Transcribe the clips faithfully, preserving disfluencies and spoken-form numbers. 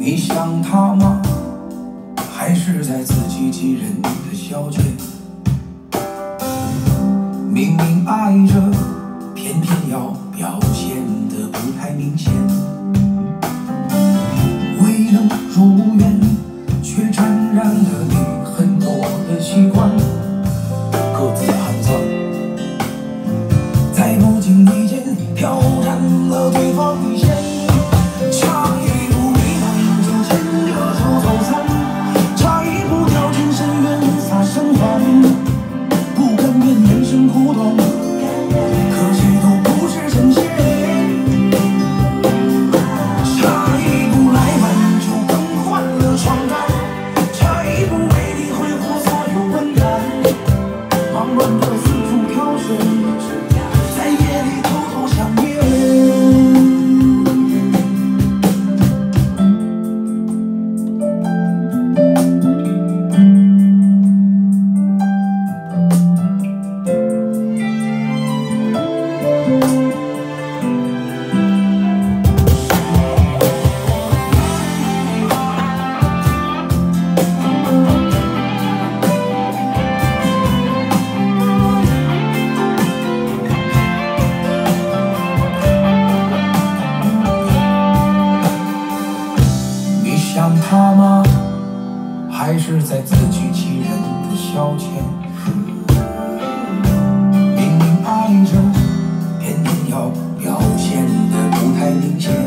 你想他吗？还是在自欺欺人的消遣？明明爱着，偏偏要表现得不太明显。未能如愿，却沾染了你很多的习惯，各自寒酸，在不经意间挑战了对方底线。差一步没完就牵着手走散，差一步掉进深渊无法生还，不甘愿人生苦短，可谁都不是神仙。差一步来晚就更换了床单，差一步为你挥霍所有温暖，忙乱的四处挑选，在夜里偷偷想念。想他吗？还是在自欺欺人的消遣？明明爱着，偏偏要表现得不太明显。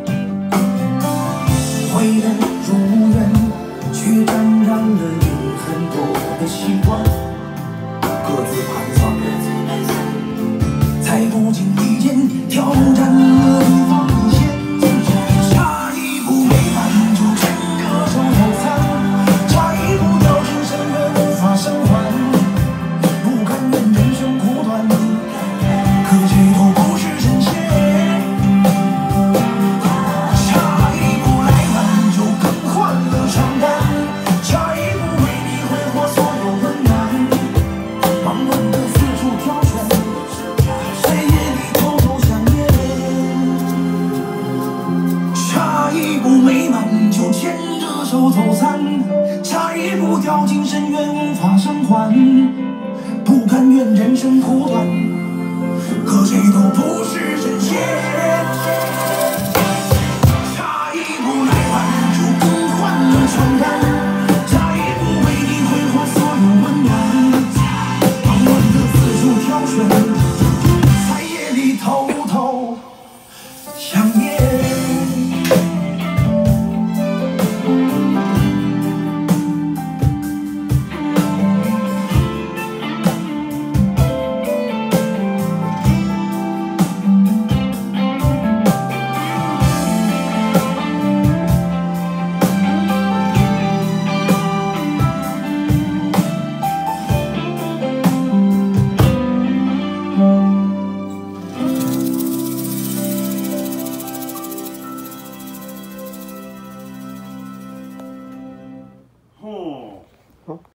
未能如愿，却沾染了你很多的习惯，各自盘算，在不经意间挑战了对方底线。差一步没完就牵着手走散，差一步掉进深渊无法生还，不甘愿人生苦短，可谁都不是神仙。差一步来晚就更换了床单，差一步为你挥霍所有温暖，忙乱的四处挑选，在夜里偷偷想念。差一步没完就牵着手走散，差一步掉进深渊无法生还，不甘愿人生苦短，可谁都不是神仙。差一步来晚就更换了床单，差一步为你挥霍所有温暖，忙乱的四处挑选，在夜里偷偷想念。 哦。